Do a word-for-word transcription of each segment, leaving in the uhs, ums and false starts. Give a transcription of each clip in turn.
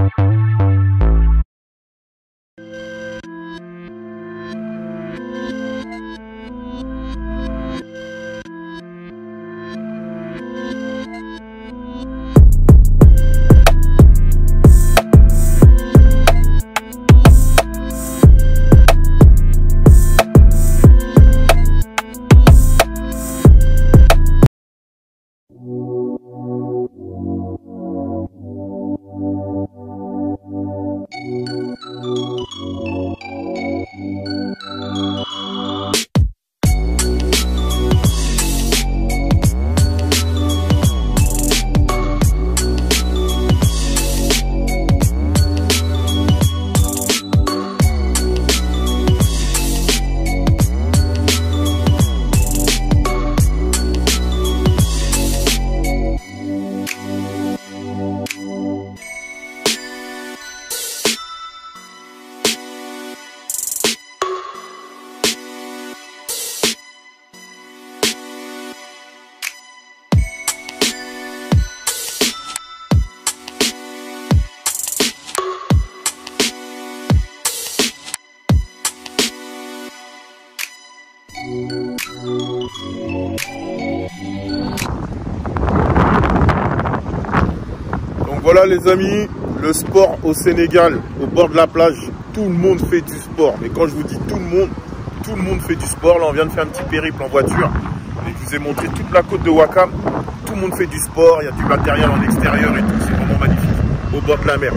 Donc voilà les amis, le sport au Sénégal, au bord de la plage, tout le monde fait du sport. Mais quand je vous dis tout le monde, tout le monde fait du sport. Là on vient de faire un petit périple en voiture. Et je vous ai montré toute la côte de Ouakam. Tout le monde fait du sport, il y a du matériel en extérieur et tout, c'est vraiment magnifique. Au bord de la mer.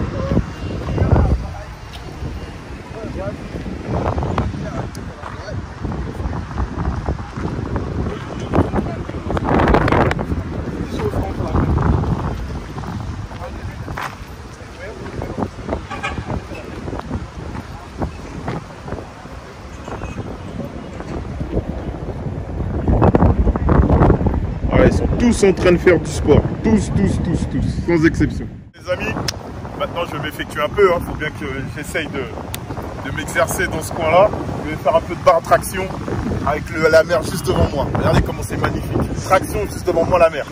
Ils sont tous en train de faire du sport. Tous, tous, tous, tous, sans exception. Les amis, maintenant je vais m'effectuer un peu. Il hein. faut bien que j'essaye de, de m'exercer dans ce coin-là. Je vais faire un peu de barre traction avec le, la mer juste devant moi. Regardez comment c'est magnifique. Traction juste devant moi, la mer.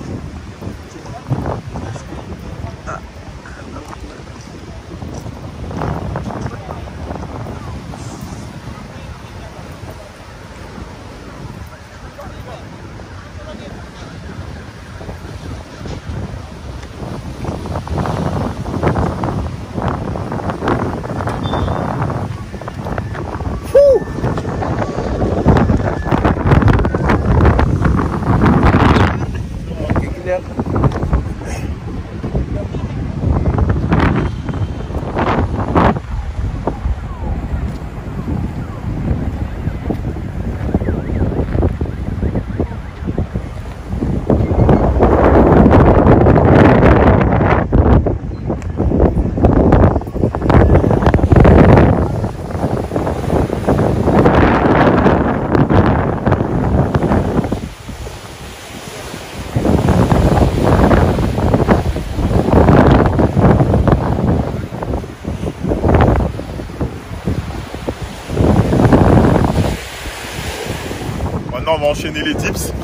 Maintenant on va enchaîner les dips.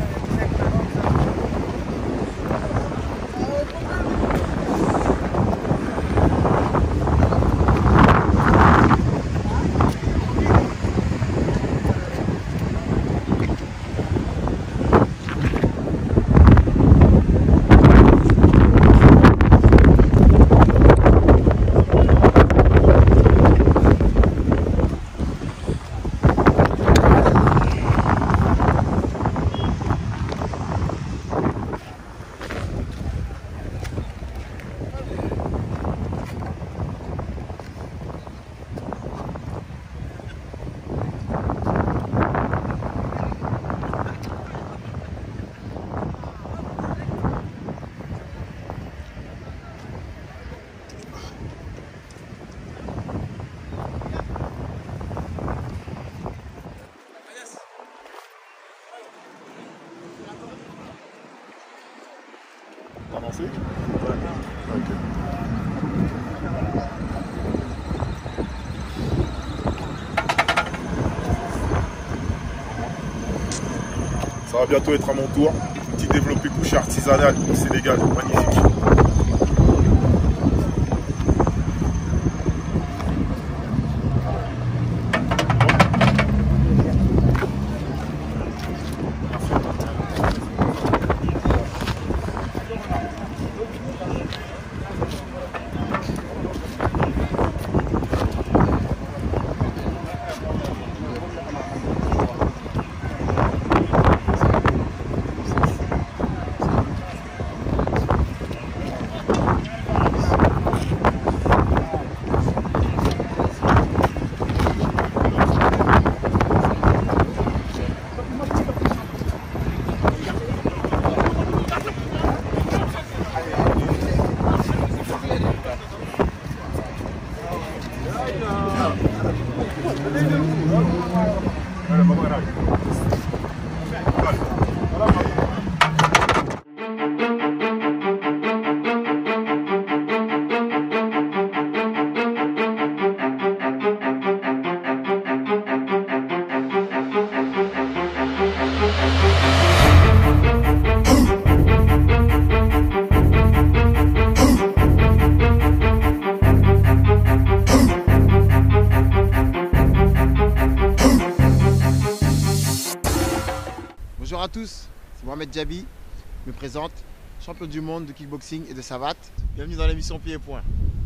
T'as lancé ? Ouais. Ok. Ça va bientôt être à mon tour. Petit développé couché artisanal au Sénégal, magnifique. à tous, c'est Mohamed Djabi, je me présente, champion du monde de kickboxing et de savate. Bienvenue dans l'émission Pieds et Poings.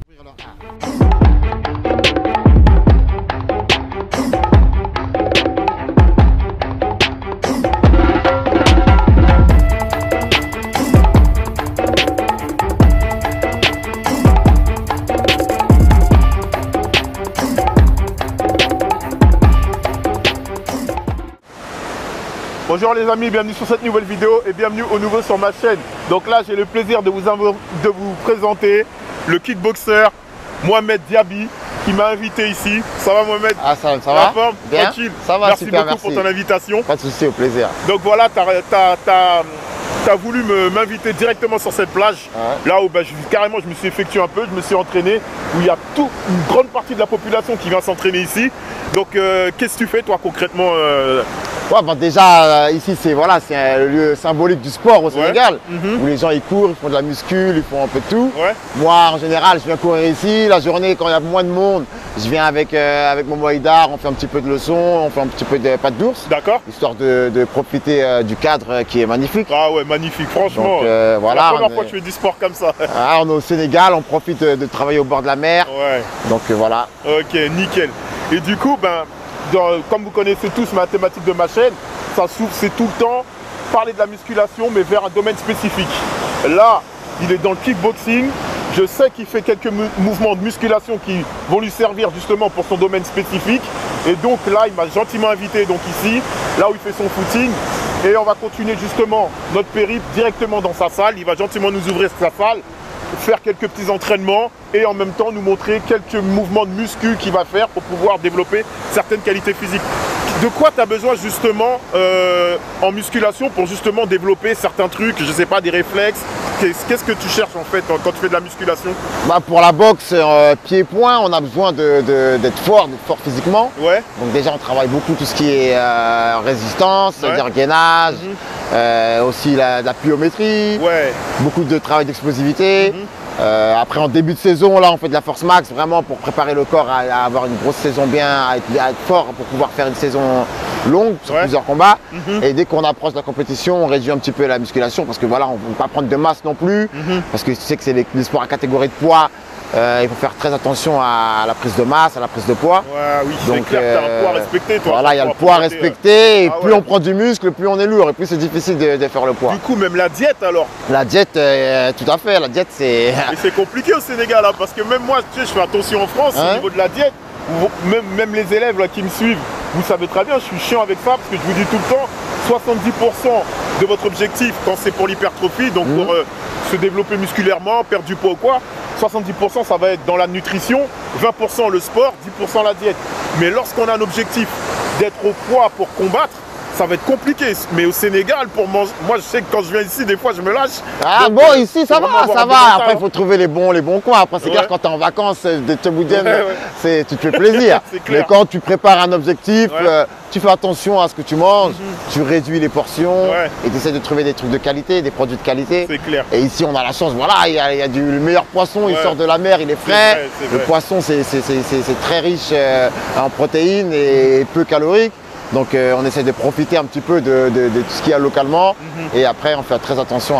Bonjour les amis, bienvenue sur cette nouvelle vidéo et bienvenue au nouveau sur ma chaîne. Donc là j'ai le plaisir de vous, de vous présenter le kickboxer Mohamed Djabi qui m'a invité ici. Ça va Mohamed? Ah ça, ça va forme? Bien. Tranquille. Ça va, merci super, beaucoup merci pour ton invitation. Pas de souci, au plaisir. Donc voilà, tu as, as, as voulu m'inviter directement sur cette plage. Ouais. Là où bah, je, carrément je me suis effectué un peu, je me suis entraîné, où il y a toute une grande partie de la population qui vient s'entraîner ici. Donc euh, qu'est-ce que tu fais toi concrètement euh... Ouais, bon, déjà, euh, ici, c'est voilà, un lieu symbolique du sport au Sénégal, ouais. mm-hmm. où les gens ils courent, ils font de la muscu, ils font un peu de tout. Ouais. Moi, en général, je viens courir ici. La journée, quand il y a moins de monde, je viens avec, euh, avec mon Moïdar, on fait un petit peu de leçons, on fait un petit peu de pâte d'ours. D'accord. Histoire de, de profiter euh, du cadre euh, qui est magnifique. Ah ouais, magnifique, franchement. Donc, euh, voilà, c'est la première est... fois que tu fais du sport comme ça. Ah, on est au Sénégal, on profite de, de travailler au bord de la mer. Ouais. Donc euh, voilà. Ok, nickel. Et du coup, ben, dans, comme vous connaissez tous ma thématique de ma chaîne, ça s'ouvre, c'est tout le temps parler de la musculation, mais vers un domaine spécifique. Là, il est dans le kickboxing. Je sais qu'il fait quelques mouvements de musculation qui vont lui servir justement pour son domaine spécifique. Et donc là, il m'a gentiment invité donc ici, là où il fait son footing. Et on va continuer justement notre périple directement dans sa salle. Il va gentiment nous ouvrir sa salle, faire quelques petits entraînements et en même temps nous montrer quelques mouvements de muscu qu'il va faire pour pouvoir développer certaines qualités physiques. De quoi tu as besoin justement euh, en musculation pour justement développer certains trucs, je sais pas, des réflexes? Qu'est-ce que tu cherches en fait quand tu fais de la musculation? Bah pour la boxe euh, pied-point, on a besoin d'être de, de, fort, d'être fort physiquement. Ouais. Donc déjà on travaille beaucoup tout ce qui est euh, résistance, ouais. c'est-à-dire gainage, mm-hmm. euh, aussi la, la pliométrie, ouais. beaucoup de travail d'explosivité. Mm-hmm. Euh, après en début de saison, là on fait de la force max vraiment pour préparer le corps à, à avoir une grosse saison bien, à être, à être fort pour pouvoir faire une saison longue sur ouais. plusieurs combats. Mm-hmm. Et dès qu'on approche de la compétition, on réduit un petit peu la musculation parce que voilà, on ne peut pas prendre de masse non plus, mm-hmm. parce que tu sais que c'est les, les sports à catégorie de poids. Euh, il faut faire très attention à la prise de masse, à la prise de poids. Ouais, oui, donc clair, euh, tu as un poids à respecter toi. Voilà, il y a le poids à respecter. Et ah, plus ouais. on prend du muscle, plus on est lourd et plus c'est difficile de, de faire le poids. Du coup, même la diète alors? La diète, euh, tout à fait. La diète, c'est. Et c'est compliqué au Sénégal, hein, parce que même moi, tu sais, je fais attention en France hein? Au niveau de la diète. Même, même les élèves là, qui me suivent, vous savez très bien, je suis chiant avec ça parce que je vous dis tout le temps, soixante-dix pour cent de votre objectif quand c'est pour l'hypertrophie, donc mmh. pour euh, se développer musculairement, perdre du poids ou quoi, soixante-dix pour cent ça va être dans la nutrition, vingt pour cent le sport, dix pour cent la diète. Mais lorsqu'on a un objectif d'être au poids pour combattre, ça va être compliqué. Mais au Sénégal, pour manger, moi je sais que quand je viens ici, des fois je me lâche. Ah donc, bon, ici ça va, ça va. Après, il faut trouver les bons, les bons coins. Après, c'est ouais. clair, quand tu es en vacances de Teboudienne, ouais, ouais. tu te fais plaisir. Mais quand tu prépares un objectif, ouais. euh, tu fais attention à ce que tu manges, mm-hmm. tu réduis les portions ouais. et tu essaies de trouver des trucs de qualité, des produits de qualité. C'est clair. Et ici, on a la chance, voilà, il y a, il y a du le meilleur poisson, ouais. il sort de la mer, il est frais. Est vrai, est le vrai. poisson, c'est très riche euh, en protéines et peu calorique. Donc euh, on essaie de profiter un petit peu de, de, de tout ce qu'il y a localement mm-hmm. et après on fait très attention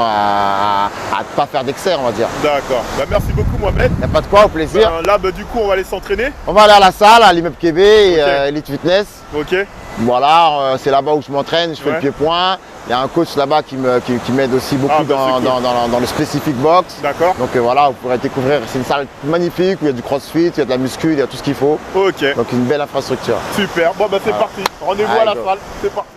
à ne pas faire d'excès, on va dire. D'accord. Bah, merci beaucoup Mohamed. Il n'y a pas de quoi, au plaisir. Ben, là bah, du coup on va aller s'entraîner. On va aller à la salle, à l'immeuble Kébé, okay. euh, Elite Fitness. Ok. Voilà, euh, c'est là-bas où je m'entraîne, je fais ouais. le pied-point. Il y a un coach là-bas qui m'aide qui, qui aussi beaucoup ah, bah, dans, cool. dans, dans, dans le spécifique box. D'accord. Donc euh, voilà, vous pourrez découvrir, c'est une salle magnifique où il y a du crossfit, il y a de la muscu, il y a tout ce qu'il faut. Ok. Donc une belle infrastructure. Super, bon bah c'est voilà. parti. Rendez-vous à la go. salle, c'est parti.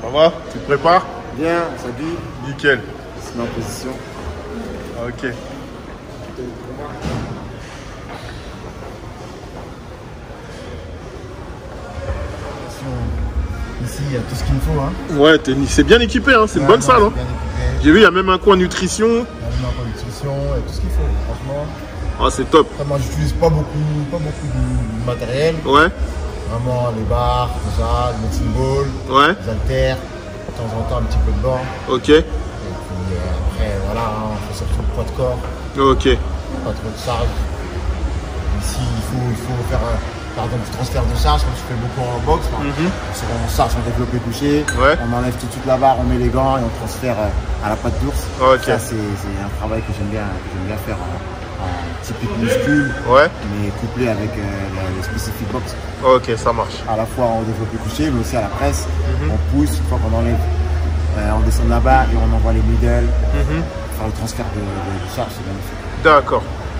Ça va? Tu te prépares? Bien, ça dit. Nickel. Je se met en position. Ok. Ici, il y a tout ce qu'il me faut. Hein. Ouais, c'est bien équipé, hein. C'est une bonne salle. Hein. J'ai vu, il y a même un coin nutrition. Il y a même un coin nutrition, il y a tout ce qu'il faut, franchement. Ah, c'est top. Après, moi, j'utilise pas beaucoup, pas beaucoup de, de matériel. Ouais. Vraiment, les barres, tout ça, le medicine ball, ouais. les haltères, de temps en temps, un petit peu de banc. Ok. Et puis euh, après, voilà, hein, on fait surtout le poids de corps. Ok. Pas trop de charge. Ici, il faut, il faut faire, un, par exemple, du transfert de charge, comme tu fais beaucoup en boxe. Mm -hmm. On charge, on développe couché, ouais. On enlève tout de suite la barre, on met les gants et on transfère à la patte d'ours. Okay. Ça, c'est un travail que j'aime bien, bien faire. En, typique muscule, ouais. Mais couplé avec euh, les spécifiques box. Ok, ça marche. À la fois en développé couché, mais aussi à la presse. Mm-hmm. On pousse, une fois qu'on enlève, euh, on descend là-bas et on envoie les middle. Mm-hmm. Faire le transfert de, de, de charge, c'est magnifique. D'accord.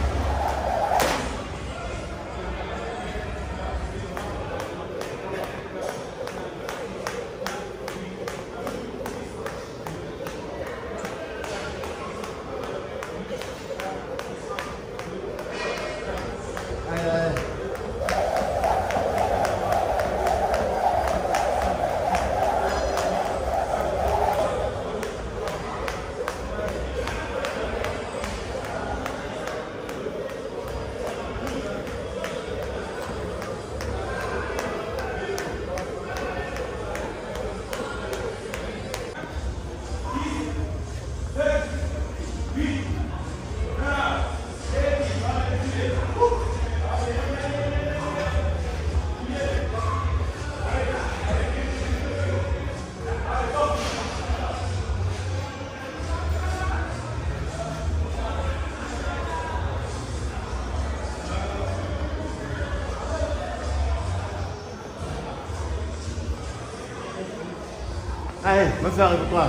Allez, va faire avec toi.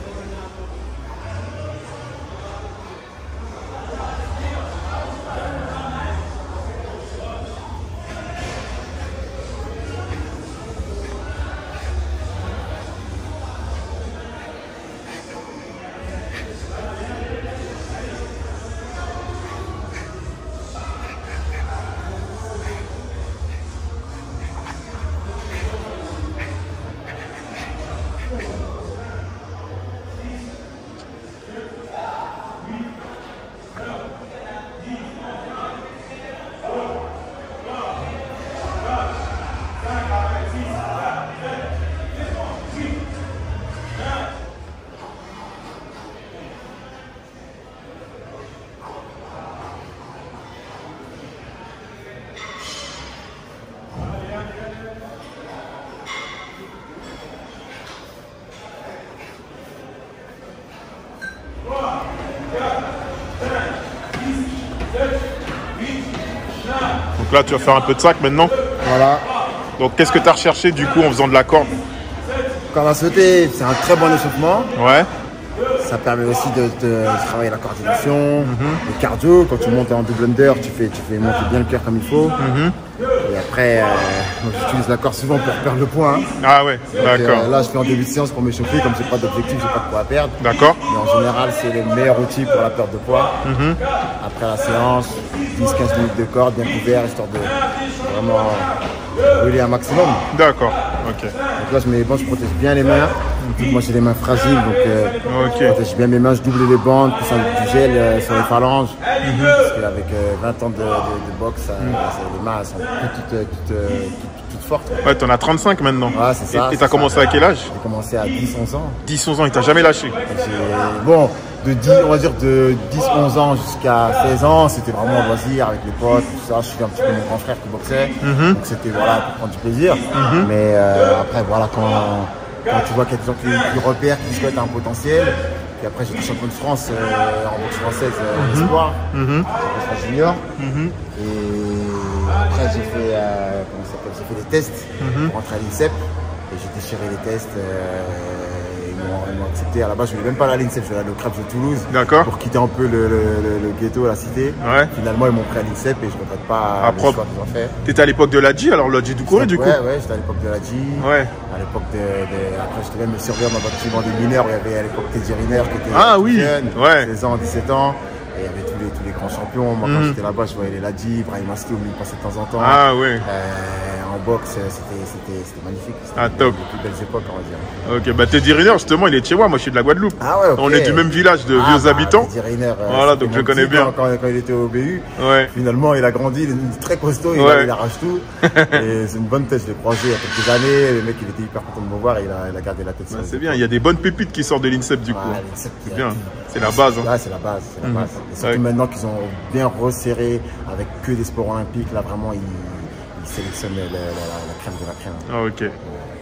Donc là, tu vas faire un peu de sac maintenant. Voilà. Donc, qu'est-ce que tu as recherché du coup en faisant de la corde? Corde à sauter, c'est un très bon échauffement. Ouais. Ça permet aussi de, de travailler la coordination, mm-hmm. le cardio. Quand tu montes en double under, tu fais, tu fais monter bien le cœur comme il faut. Mm-hmm. Et après, euh, j'utilise la corde souvent pour perdre le poids. Hein. Ah ouais, d'accord. Euh, là, je fais en début de séance pour m'échauffer. Comme j'ai pas d'objectif, j'ai pas de poids à perdre. D'accord. Mais en général, c'est le meilleur outil pour la perte de poids. Mm-hmm. Après la séance, dix à quinze minutes de corde, bien couvert, histoire de vraiment brûler un maximum. D'accord, ok. Donc là, je mets les bandes, je protège bien les mains. Moi, j'ai les mains fragiles, donc euh, okay. je protège bien mes mains, je double les bandes, puis ça du gel euh, sur les phalanges. Mm-hmm. Parce qu'avec euh, vingt ans de, de, de boxe, ça, mm-hmm. ça, les mains elles sont toutes, toutes, toutes, toutes, toutes fortes. Ouais, t'en as trente-cinq maintenant. Ouais, c'est ça. Et t'as commencé ça. à quel âge? J'ai commencé à dix onze ans. dix onze ans, il t'a jamais lâché? Bon, de dix, on va dire de dix onze ans jusqu'à seize ans, c'était vraiment un loisir avec les potes, tout ça. Je suis un petit peu mon grand frère qui boxait. Mm-hmm. Donc c'était voilà, pour prendre du plaisir. Mm-hmm. Mais euh, après, voilà, quand. Quand tu vois qu'il y a des gens qui, qui repèrent, qui disent que tu as un potentiel. Puis après, j'étais champion de France euh, en boxe française euh, mm-hmm. espoir, mm-hmm. champion junior. Mm-hmm. Et après, j'ai fait, euh, comment ça s'appelle, j'ai fait des tests mm-hmm. pour rentrer à l'INSEP. Et j'ai déchiré les tests. Euh, et ils m'ont accepté. À la base, je ne voulais même pas aller à l'INSEP, je voulais aller au Crabs de Toulouse. D'accord. Pour quitter un peu le, le, le, le ghetto, la cité. Ouais. Finalement, ils m'ont pris à l'INSEP et je ne regrette pas ah, le propre. choix qu'ils ont fait. T'étais à l'époque de la G, alors la G Doucouré du coup? Ouais, ouais, j'étais à l'époque de la G. Ouais. À l'époque de, de. Après, j'étais même le surveillant dans un bâtiment des mineurs. Il y avait à l'époque Teddy Riner qui était ah, oui. jeune, ouais. seize ans, dix-sept ans. Et il y avait tous les, tous les grands champions. Moi, quand mmh. j'étais là-bas, je voyais les Ladji, Brahim Aski au milieu passait de temps en temps. Ah, ouais. Euh, en boxe, c'était magnifique. Ah, top. Les plus belles époques, on va dire. Ok, bah Teddy Riner, justement, il est de chez moi. Moi, je suis de la Guadeloupe. Ah, ouais, okay. On est du même village de ah, vieux bah, habitants. Teddy Riner, euh, voilà, donc je connais bien. Quand, quand il était au B U, ouais. finalement, il a grandi, il est très costaud, il, ouais. il arrache tout. Et c'est une bonne tête, je l'ai croisé il y a quelques années. Le mec, il était hyper content de me voir et il a, il a gardé la tête. Bah, c'est bien, il y a des bonnes pépites qui sortent de l'INSEP du coup. Ah, c'est bien, c'est la base. Hein. Ouais, c'est la base. C'est la base. Mmh. Et surtout ouais. maintenant qu'ils ont bien resserré avec que des sports olympiques, là vraiment, ils, ils sélectionnent la, la, la, la crème de la crème. Ah, ok. Ouais.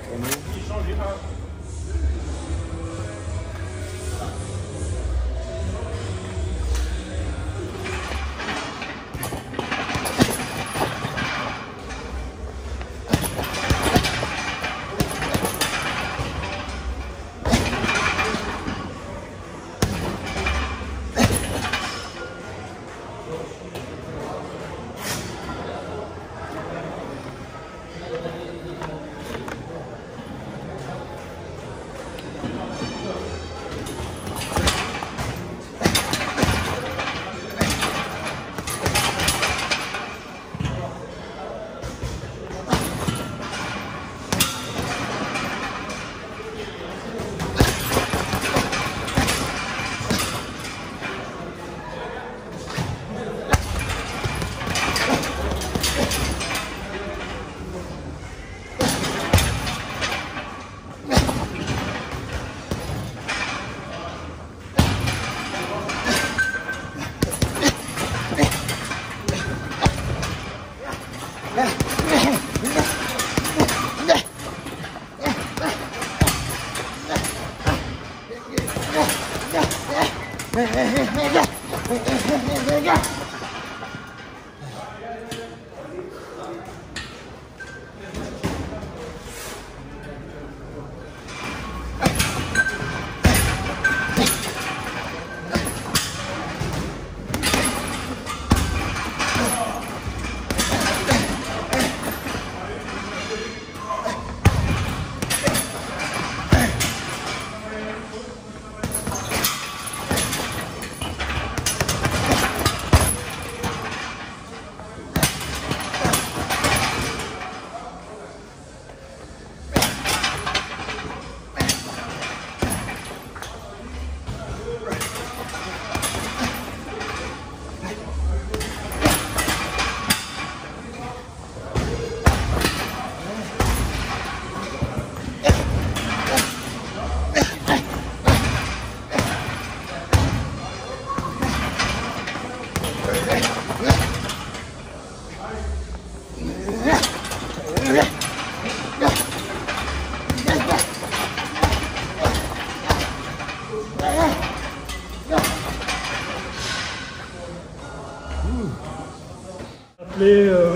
Euh,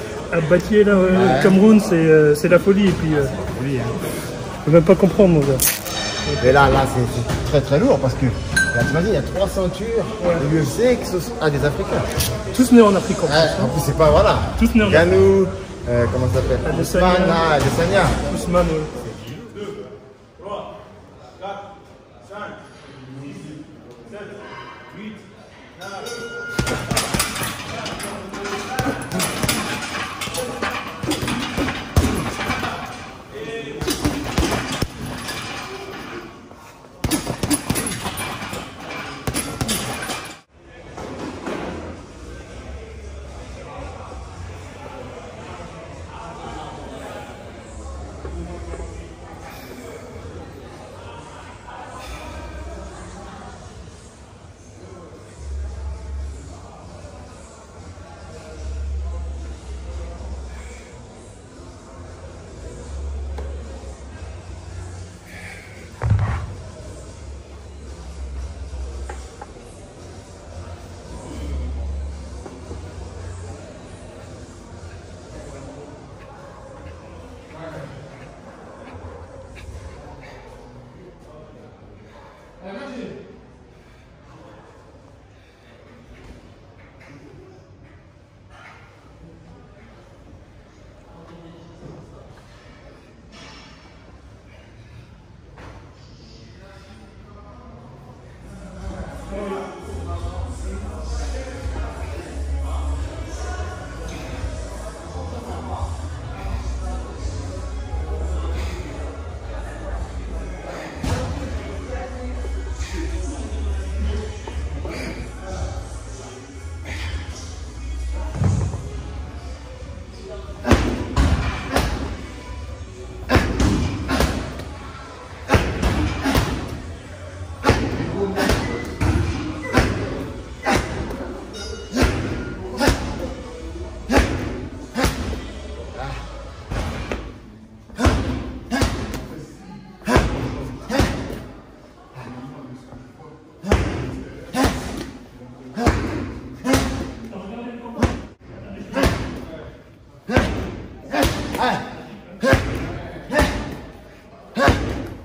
à Batié, là, euh, ouais. Cameroun, c'est euh, la folie. Et puis, euh, oui, hein. Je peux même pas comprendre, mon gars. Mais là, là c'est très très lourd parce que là, tu m'as dit, il y a trois ceintures ouais. de l'U F C qui sont ah, des Africains. Tous nés en Afrique en plus. Ouais, hein. En plus, c'est pas, voilà. Tous nés en Afrique. Ganou, euh, comment ça s'appelle Ousmane, Adesanya. Ousmane, oui.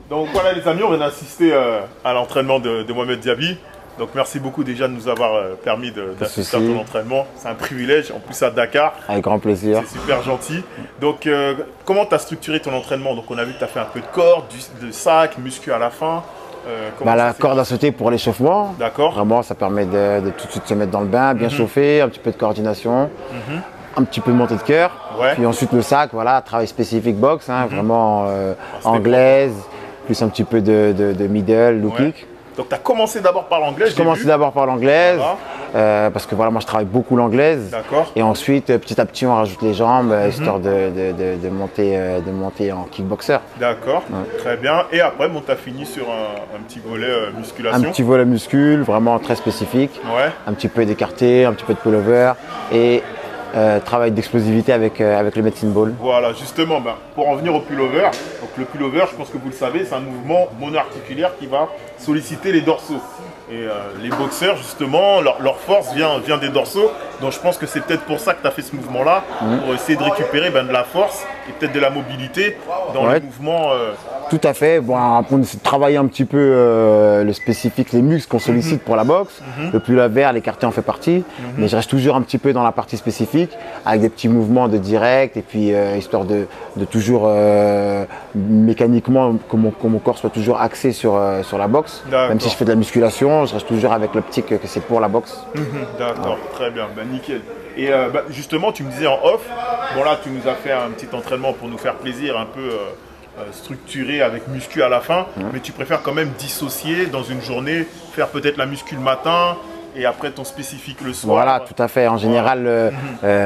Donc voilà les amis, on vient d'assister euh, à l'entraînement de, de Mohamed Diaby. Donc merci beaucoup déjà de nous avoir euh, permis d'assister à ton entraînement. C'est un privilège, en plus à Dakar. Avec grand plaisir. C'est super gentil. Donc euh, comment tu as structuré ton entraînement? Donc on a vu que tu as fait un peu de corde, du, de sac, muscu à la fin. Euh, bah, la corde à sauter pour l'échauffement. D'accord. Vraiment, ça permet de, de tout de suite se mettre dans le bain, bien mm-hmm. chauffer, un petit peu de coordination, mm-hmm. un petit peu de montée de cœur. Ouais. Puis ensuite le sac, voilà, travail spécifique boxe, hein, mm-hmm. vraiment euh, anglaise, plus un petit peu de, de, de middle, low ouais. kick. Donc tu as commencé d'abord par l'anglaise? J'ai commencé d'abord par l'anglaise, voilà. euh, parce que voilà, moi je travaille beaucoup l'anglaise. D'accord. Et ensuite, petit à petit, on rajoute les jambes, mm-hmm. histoire de, de, de, de, monter, euh, de monter en kickboxer. D'accord, ouais. Très bien. Et après, bon, tu as fini sur un, un petit volet euh, musculation? Un petit volet muscule, vraiment très spécifique. Ouais. Un petit peu d'écarté, un petit peu de pullover. Et Euh, travail d'explosivité avec, euh, avec le medicine ball. Voilà, justement, ben, pour en venir au pullover, donc le pullover, je pense que vous le savez, c'est un mouvement monoarticulaire qui va solliciter les dorsaux. Et euh, les boxeurs, justement, leur, leur force vient, vient des dorsaux. Donc je pense que c'est peut-être pour ça que tu as fait ce mouvement-là, mmh. pour essayer de récupérer ben, de la force et peut-être de la mobilité dans ouais. le mouvement. Euh... Tout à fait. Bon, on essaie de travailler un petit peu euh, le spécifique, les muscles qu'on sollicite mmh. pour la boxe. Mmh. Le pullover, l'écarté en fait partie. Mmh. Mais je reste toujours un petit peu dans la partie spécifique, avec des petits mouvements de direct, et puis euh, histoire de, de toujours euh, mécaniquement, que mon, que mon corps soit toujours axé sur, euh, sur la boxe. Même si je fais de la musculation, je reste toujours avec l'optique que c'est pour la boxe. Mmh. D'accord, ouais. Très bien. Ben, nickel. Et euh, bah, justement, tu me disais en off, bon là, tu nous as fait un petit entraînement pour nous faire plaisir, un peu euh, euh, structuré avec muscu à la fin, mmh. mais tu préfères quand même dissocier dans une journée, faire peut-être la muscu le matin et après ton spécifique le soir. Voilà, tout à fait. En général, voilà. euh, mmh.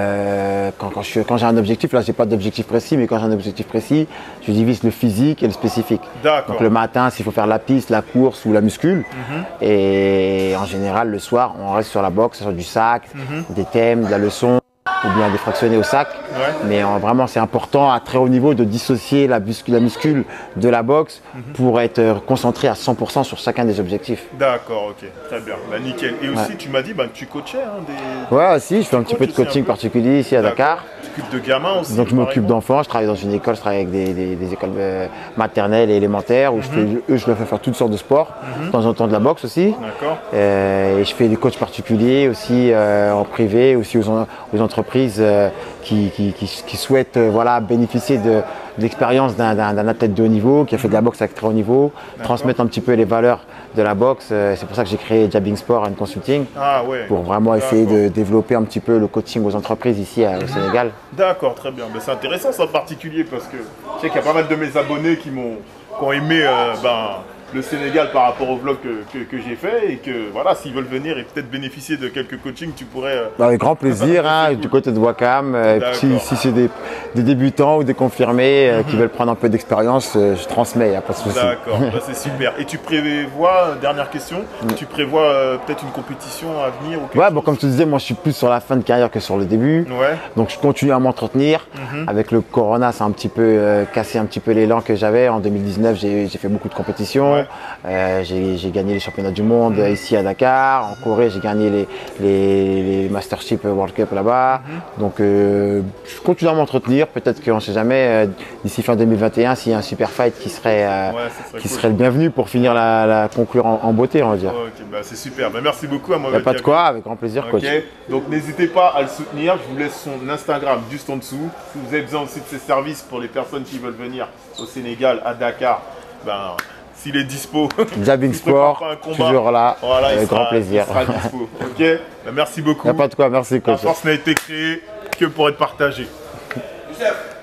euh, quand, quand, je, quand j'ai un objectif, là, j'ai pas d'objectif précis, mais quand j'ai un objectif précis, je divise le physique et le spécifique. Donc le matin, s'il faut faire la piste, la course ou la muscule. Mmh. Et en général, le soir, on reste sur la boxe, sur du sac, mmh. des thèmes, de la leçon, ou bien des fractionnés au sac. Ouais. Mais euh, vraiment, c'est important à très haut niveau de dissocier la, muscule, la muscule de la boxe mm-hmm. pour être euh, concentré à cent pour cent sur chacun des objectifs. D'accord, ok, très bien, bah, nickel. Et aussi, ouais. tu m'as dit bah, que tu coachais hein, des... Ouais, aussi, je fais un petit peu de coaching particulier ici à Dakar. Tu t'occupes de gamins aussi? Donc je m'occupe d'enfants, je travaille dans une école, je travaille avec des, des, des écoles euh, maternelles et élémentaires où mm-hmm. je fais, eux, je leur fais faire toutes sortes de sports, mm-hmm. de temps en temps de la boxe aussi. D'accord. Euh, et je fais des coachs particuliers aussi euh, en privé, aussi aux, aux entreprises euh, qui, qui, qui, qui souhaitent euh, voilà, bénéficier de, de l'expérience d'un athlète de haut niveau, qui a fait de la boxe avec très haut niveau, transmettre un petit peu les valeurs de la boxe. C'est pour ça que j'ai créé Jabbing Sport and Consulting, ah, ouais. pour vraiment essayer de développer un petit peu le coaching aux entreprises ici à, au Sénégal. D'accord, très bien. Ben, c'est intéressant ça en particulier parce que je sais qu'il y a pas mal de mes abonnés qui m'ont qui ont aimé euh, ben, le Sénégal par rapport au vlog que, que, que j'ai fait et que voilà, s'ils veulent venir et peut-être bénéficier de quelques coachings, tu pourrais… Euh... Bah, avec grand plaisir, hein, cool. Du côté de Wakam. Euh, si si c'est des, des débutants ou des confirmés euh, mm-hmm. qui veulent prendre un peu d'expérience, euh, je transmets, il n'y a pas de souci. D'accord, bah, c'est super. Et tu prévois, dernière question, mm. tu prévois euh, peut-être une compétition à venir ou Ouais, bon, comme je te disais, moi je suis plus sur la fin de carrière que sur le début. Ouais. Donc je continue à m'entretenir. Mm-hmm. Avec le Corona, ça a un petit peu euh, cassé un petit peu l'élan que j'avais. En deux mille dix-neuf, j'ai fait beaucoup de compétitions. Ouais. Euh, j'ai gagné les championnats du monde mmh. ici à Dakar. En Corée, j'ai gagné les, les, les Mastership World Cup là-bas. Mmh. Donc, euh, je continue à m'entretenir. Peut-être qu'on ne sait jamais, euh, d'ici fin deux mille vingt et un, s'il y a un super fight qui serait, euh, ouais, serait, qui cool. serait le bienvenu pour finir la, la conclure en, en beauté, on va dire. Oh, okay. Bah, c'est super. Bah, merci beaucoup à moi. Il n'y a pas de quoi, avec grand plaisir, okay. coach. Donc, n'hésitez pas à le soutenir. Je vous laisse son Instagram juste en dessous. Si vous avez besoin aussi de ses services pour les personnes qui veulent venir au Sénégal, à Dakar, ben, s'il est dispo, Jabbing Sport, toujours là, voilà, avec sera, grand plaisir. Il sera dispo. Okay, ben, merci beaucoup. Il n'y a pas de quoi, merci coach. La force n'a été créée que pour être partagée. Youssef.